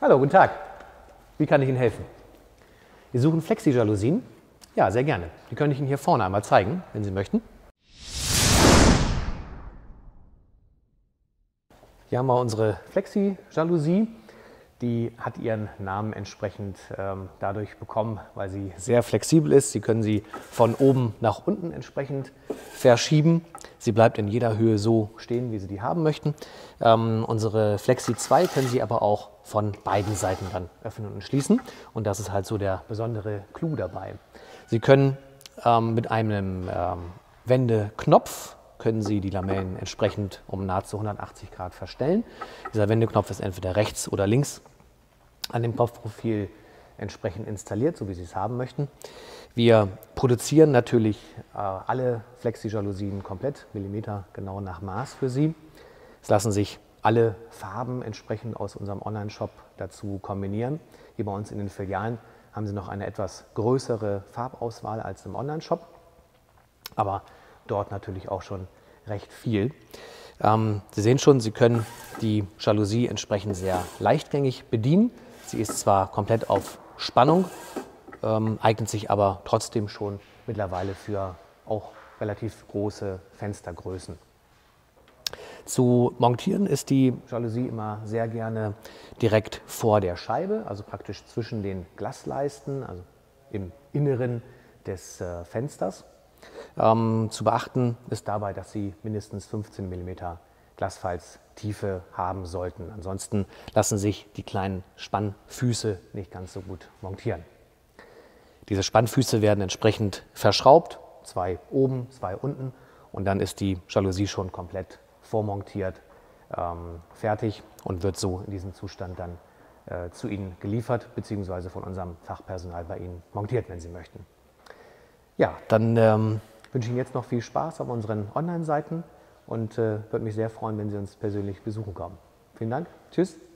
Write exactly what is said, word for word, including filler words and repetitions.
Hallo, guten Tag. Wie kann ich Ihnen helfen? Wir suchen Flexi-Jalousien? Ja, sehr gerne. Die könnte ich Ihnen hier vorne einmal zeigen, wenn Sie möchten. Hier haben wir unsere Flexi-Jalousie. Die hat ihren Namen entsprechend ähm, dadurch bekommen, weil sie sehr flexibel ist. Sie können sie von oben nach unten entsprechend verschieben. Sie bleibt in jeder Höhe so stehen, wie Sie die haben möchten. Ähm, unsere Flexi zwei können Sie aber auch von beiden Seiten dann öffnen und schließen. Und das ist halt so der besondere Clou dabei. Sie können ähm, mit einem ähm, Wendeknopf können Sie die Lamellen entsprechend um nahezu hundertachtzig Grad verstellen. Dieser Wendeknopf ist entweder rechts oder links an dem Kopfprofil entsprechend installiert, so wie Sie es haben möchten. Wir produzieren natürlich äh, alle Flexi-Jalousien komplett, Millimeter genau nach Maß für Sie. Es lassen sich alle Farben entsprechend aus unserem Online-Shop dazu kombinieren. Hier bei uns in den Filialen haben Sie noch eine etwas größere Farbauswahl als im Online-Shop, aber dort natürlich auch schon recht viel. Ähm, Sie sehen schon, Sie können die Jalousie entsprechend sehr leichtgängig bedienen. Sie ist zwar komplett auf Spannung, ähm, eignet sich aber trotzdem schon mittlerweile für auch relativ große Fenstergrößen. Zu montieren ist die Jalousie immer sehr gerne direkt vor der Scheibe, also praktisch zwischen den Glasleisten, also im Inneren des äh, Fensters. Ähm, zu beachten ist dabei, dass Sie mindestens fünfzehn Millimeter Glasfalztiefe haben sollten. Ansonsten lassen sich die kleinen Spannfüße nicht ganz so gut montieren. Diese Spannfüße werden entsprechend verschraubt, zwei oben, zwei unten, und dann ist die Jalousie schon komplett vormontiert, ähm, fertig und wird so in diesem Zustand dann äh, zu Ihnen geliefert, beziehungsweise von unserem Fachpersonal bei Ihnen montiert, wenn Sie möchten. Ja, dann ähm, wünsche ich Ihnen jetzt noch viel Spaß auf unseren Online-Seiten und äh, würde mich sehr freuen, wenn Sie uns persönlich besuchen kommen. Vielen Dank. Tschüss.